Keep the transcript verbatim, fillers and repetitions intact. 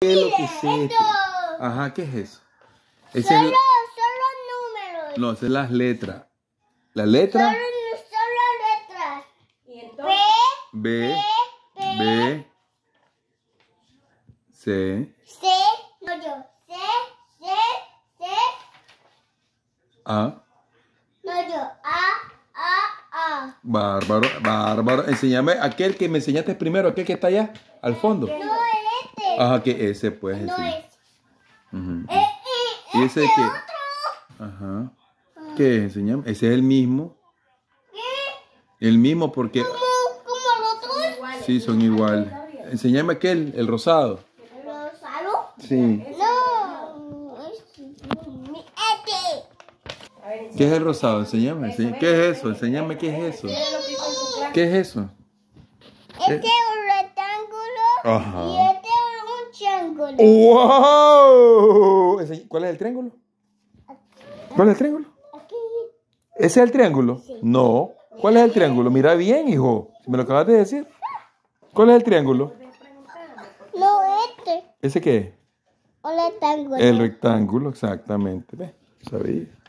¿Qué es lo que es esto? Ajá, ¿qué es eso? Ese Solo, es... solo números. No, esa es las letras. ¿La letra? Solo, solo letras. Y P, entonces, B, P, B, C, C, no yo, C, C, C, A. no yo, A, A, A. Bárbaro, bárbaro. Enséñame aquel que me enseñaste primero, aquel que está allá, al fondo. No es este. Ajá, que ese pues. No enseña. es. Ujú. Eh, eh, ¿Y este ese qué? otro. Ajá. ¿Qué es? Enséñame. Ese es el mismo. ¿Qué? El mismo porque... Como, como los otros. iguales. Sí, son iguales. Enséñame aquel, el rosado. ¿Rosado? Sí. No. es- Este. A ver, ¿Qué es el rosado? Enséñame. enséñame. ¿Qué es eso? Enséñame qué es eso. mira lo que hizo en su clase. ¿Qué es eso? Este es un rectángulo. Ajá. Y este es un triángulo. ¡Wow! Enseñ- ¿Cuál es el triángulo? ¿Cuál es el triángulo? Aquí. ¿Ese es el triángulo? Sí. No. ¿Cuál es el triángulo? Mira bien, hijo. Si me lo acabas de decir. ¿Cuál es el triángulo? No, este. ¿Ese qué es? Un rectángulo. El rectángulo, exactamente. ¿Ves? Sabía.